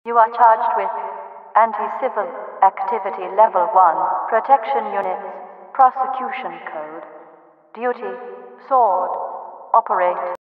You are charged with Anti-Civil Activity Level 1, Protection Units, Prosecution Code, Duty, Sword, Operate.